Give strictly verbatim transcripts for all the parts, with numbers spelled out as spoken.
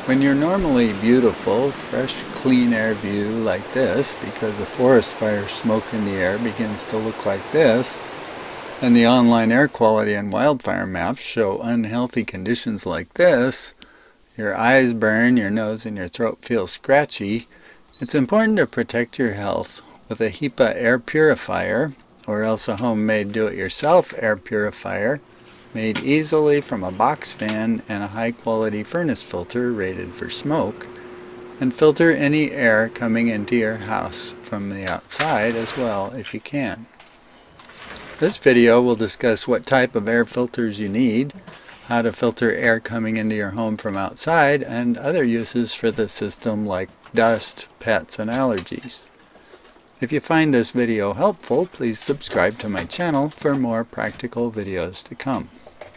When you're normally beautiful, fresh, clean air view like this, because a forest fire smoke in the air begins to look like this, and the online air quality and wildfire maps show unhealthy conditions like this, your eyes burn, your nose and your throat feel scratchy, it's important to protect your health with a HEPA air purifier, or else a homemade do-it-yourself air purifier, made easily from a box fan and a high-quality furnace filter rated for smoke, and filter any air coming into your house from the outside as well if you can. This video will discuss what type of air filters you need, how to filter air coming into your home from outside, and other uses for the system like dust, pets, and allergies. If you find this video helpful, please subscribe to my channel for more practical videos to come.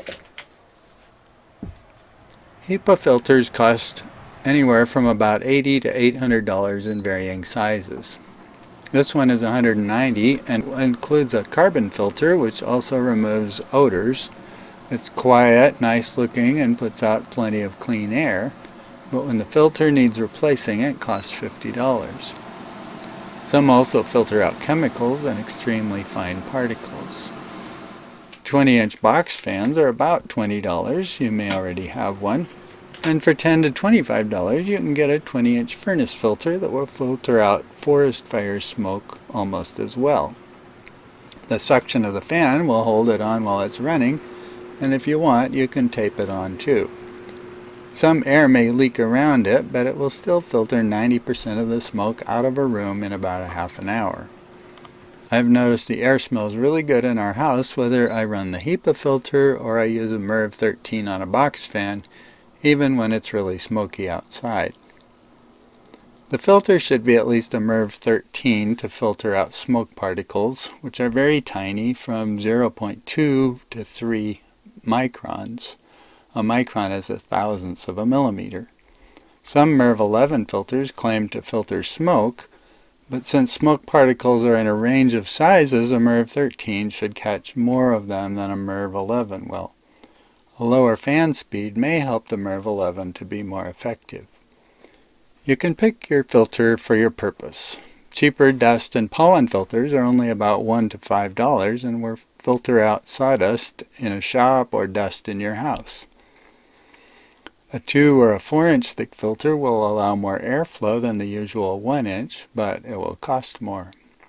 HEPA filters cost anywhere from about eighty to eight hundred dollars in varying sizes. This one is one hundred ninety dollars and includes a carbon filter which also removes odors. It's quiet, nice looking, and puts out plenty of clean air, but when the filter needs replacing it costs fifty dollars. Some also filter out chemicals and extremely fine particles. twenty inch box fans are about twenty dollars, you may already have one, and for ten to twenty-five dollars you can get a twenty inch furnace filter that will filter out forest fire smoke almost as well. The suction of the fan will hold it on while it's running, and if you want you can tape it on too. Some air may leak around it, but it will still filter ninety percent of the smoke out of a room in about a half an hour. I've noticed the air smells really good in our house whether I run the HEPA filter or I use a Merv thirteen on a box fan, even when it's really smoky outside. The filter should be at least a Merv thirteen to filter out smoke particles, which are very tiny, from zero point two to three microns. A micron is a thousandth of a millimeter. Some Merv eleven filters claim to filter smoke, but since smoke particles are in a range of sizes, a Merv thirteen should catch more of them than a Merv eleven will. A lower fan speed may help the Merv eleven to be more effective. You can pick your filter for your purpose. Cheaper dust and pollen filters are only about one to five dollars and will filter out sawdust in a shop or dust in your house. A two or a four inch thick filter will allow more airflow than the usual one inch, but it will cost more.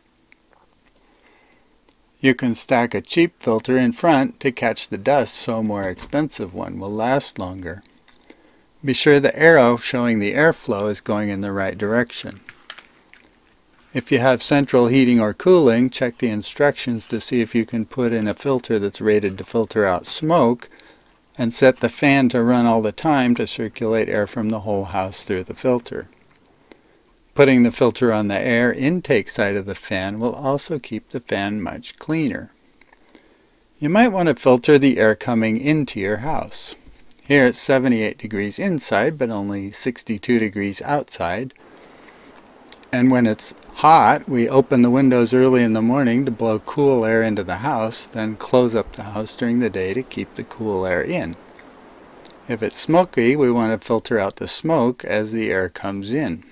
You can stack a cheap filter in front to catch the dust, so a more expensive one will last longer. Be sure the arrow showing the airflow is going in the right direction. If you have central heating or cooling, check the instructions to see if you can put in a filter that's rated to filter out smoke, and set the fan to run all the time to circulate air from the whole house through the filter. Putting the filter on the air intake side of the fan will also keep the fan much cleaner. You might want to filter the air coming into your house. Here it's seventy-eight degrees inside, but only sixty-two degrees outside. And when it's hot, we open the windows early in the morning to blow cool air into the house, then close up the house during the day to keep the cool air in. If it's smoky, we want to filter out the smoke as the air comes in.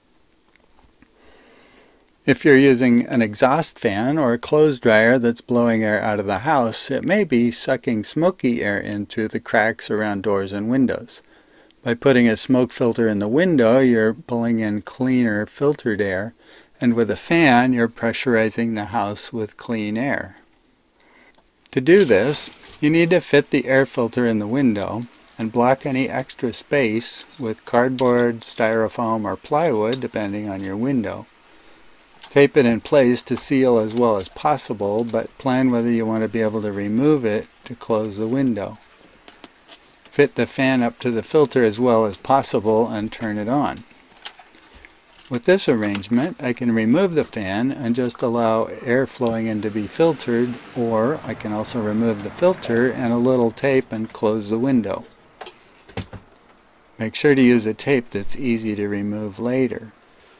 If you're using an exhaust fan or a clothes dryer that's blowing air out of the house, it may be sucking smoky air in through the cracks around doors and windows. By putting a smoke filter in the window, you're pulling in cleaner filtered air, and with a fan, you're pressurizing the house with clean air. To do this, you need to fit the air filter in the window and block any extra space with cardboard, styrofoam, or plywood, depending on your window. Tape it in place to seal as well as possible, but plan whether you want to be able to remove it to close the window. Fit the fan up to the filter as well as possible and turn it on. With this arrangement, I can remove the fan and just allow air flowing in to be filtered, or I can also remove the filter and a little tape and close the window. Make sure to use a tape that's easy to remove later.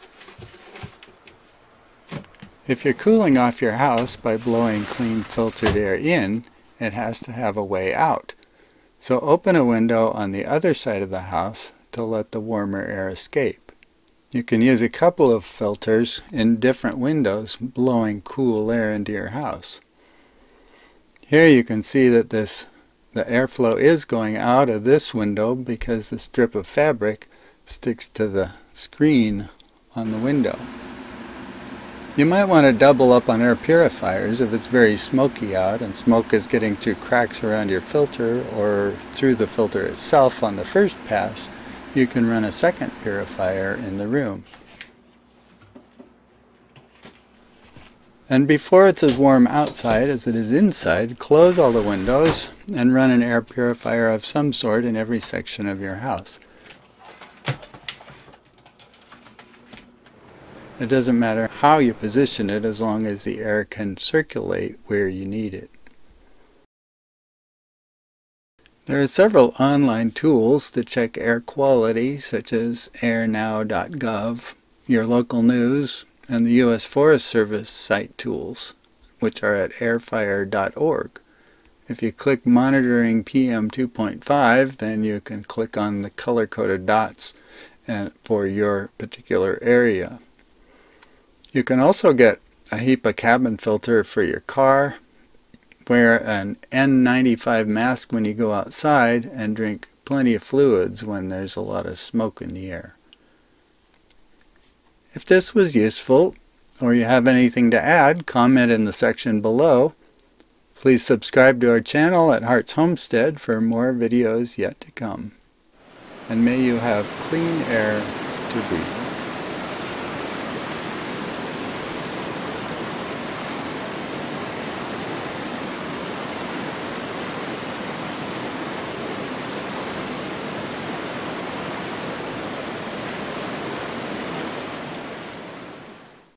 If you're cooling off your house by blowing clean filtered air in, it has to have a way out. So open a window on the other side of the house to let the warmer air escape. You can use a couple of filters in different windows, blowing cool air into your house. Here you can see that this the airflow is going out of this window because the strip of fabric sticks to the screen on the window. You might want to double up on air purifiers if it's very smoky out and smoke is getting through cracks around your filter or through the filter itself on the first pass. You can run a second purifier in the room. And before it's as warm outside as it is inside, close all the windows and run an air purifier of some sort in every section of your house. It doesn't matter how you position it as long as the air can circulate where you need it. There are several online tools to check air quality, such as air now dot gov, your local news, and the U S Forest Service site tools, which are at air fire dot org. If you click Monitoring P M two point five, then you can click on the color-coded dots for your particular area. You can also get a HEPA cabin filter for your car, wear an N ninety-five mask when you go outside, and drink plenty of fluids when there's a lot of smoke in the air. If this was useful, or you have anything to add, comment in the section below. Please subscribe to our channel at Hartz Homestead for more videos yet to come. And may you have clean air to breathe.